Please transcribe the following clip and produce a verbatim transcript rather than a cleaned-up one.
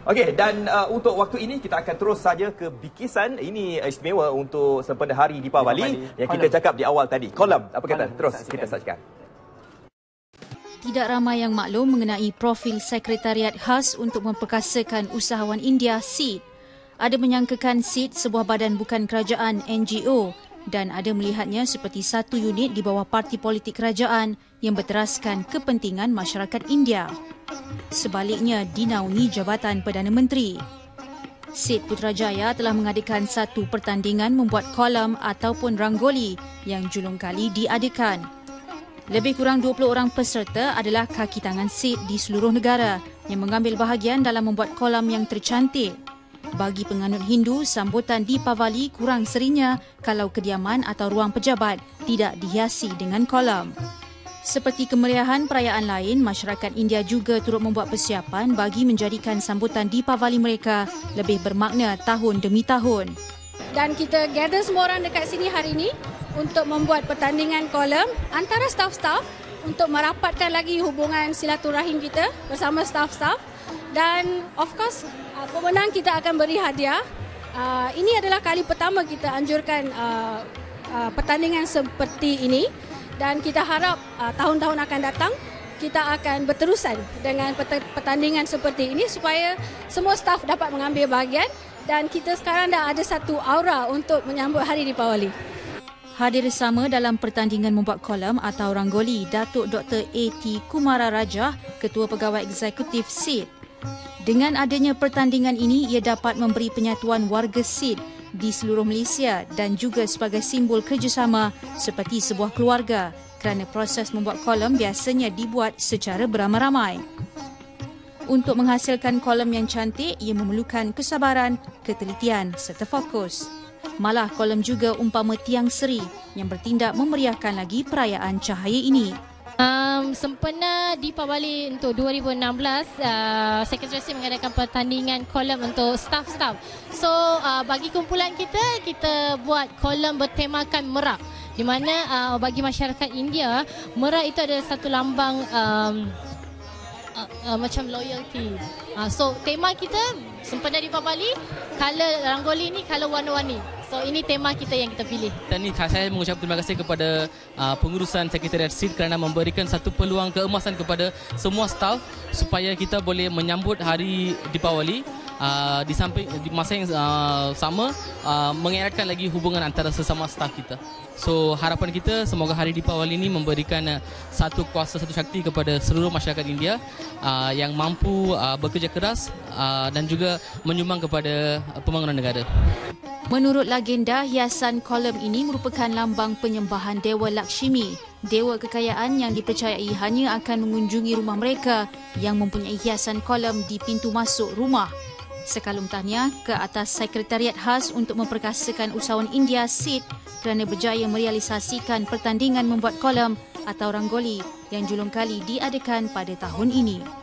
Okey, dan uh, untuk waktu ini kita akan terus saja ke Bingkisan. Ini istimewa untuk sempena hari Deepavali, Deepavali. yang kita Kolum. cakap di awal tadi. Kolum, apa kata? Kolum. Terus Saksikan. kita saksikan. Tidak ramai yang maklum mengenai profil Sekretariat Khas untuk Memperkasakan Usahawan India S I D. Ada menyangkakan S I D sebuah badan bukan kerajaan N G O dan ada melihatnya seperti satu unit di bawah parti politik kerajaan yang berteraskan kepentingan masyarakat India. Sebaliknya dinaungi Jabatan Perdana Menteri. S I D Putrajaya telah mengadakan satu pertandingan membuat kolam ataupun ranggoli yang julung kali diadakan. Lebih kurang dua puluh orang peserta adalah kaki tangan S I D di seluruh negara yang mengambil bahagian dalam membuat kolam yang tercantik. Bagi penganut Hindu, sambutan Deepavali kurang seringnya kalau kediaman atau ruang pejabat tidak dihiasi dengan kolam. Seperti kemeriahan perayaan lain, masyarakat India juga turut membuat persiapan bagi menjadikan sambutan Deepavali mereka lebih bermakna tahun demi tahun. Dan kita gather semua orang dekat sini hari ini untuk membuat pertandingan kolam antara staf-staf untuk merapatkan lagi hubungan silaturahim kita bersama staf-staf. Dan of course, pemenang kita akan beri hadiah. Ini adalah kali pertama kita anjurkan pertandingan seperti ini. Dan kita harap tahun-tahun akan datang kita akan berterusan dengan pertandingan seperti ini supaya semua staf dapat mengambil bahagian dan kita sekarang dah ada satu aura untuk menyambut hari Deepavali. Hadir sama dalam pertandingan membuat kolam atau ranggoli Datuk Doktor A T Kumara Raja, Ketua Pegawai Eksekutif S I D. Dengan adanya pertandingan ini, ia dapat memberi penyatuan warga S I D di seluruh Malaysia dan juga sebagai simbol kerjasama seperti sebuah keluarga kerana proses membuat kolam biasanya dibuat secara beramai-ramai. Untuk menghasilkan kolam yang cantik, ia memerlukan kesabaran, ketelitian serta fokus. Malah kolam juga umpama tiang seri yang bertindak memeriahkan lagi perayaan cahaya ini. Um, sempena Deepavali untuk dua ribu enam belas, uh, Sekretariat mengadakan pertandingan kolam untuk staf-staf. So, uh, bagi kumpulan kita, kita buat kolam bertemakan merak. Di mana uh, bagi masyarakat India, merak itu adalah satu lambang um, uh, uh, macam loyalty. Uh, so, tema kita sempena Deepavali, color ranggoli ni color warna-warni. So ini tema kita yang kita pilih. Dan ini saya mengucap terima kasih kepada uh, pengurusan Sekretariat S I D kerana memberikan satu peluang keemasan kepada semua staf supaya kita boleh menyambut hari Deepavali uh, di samping di masa yang uh, sama uh, mengeratkan lagi hubungan antara sesama staf kita. So harapan kita semoga hari Deepavali ini memberikan uh, satu kuasa, satu syakti kepada seluruh masyarakat India uh, yang mampu uh, bekerja keras uh, dan juga menyumbang kepada uh, pembangunan negara. Menurut legenda, hiasan kolam ini merupakan lambang penyembahan Dewa Lakshmi, dewa kekayaan yang dipercayai hanya akan mengunjungi rumah mereka yang mempunyai hiasan kolam di pintu masuk rumah. Sekalum tahniah ke atas Sekretariat Khas untuk Memperkasakan Usahawan India S I D kerana berjaya merealisasikan pertandingan membuat kolam atau ranggoli yang julung kali diadakan pada tahun ini.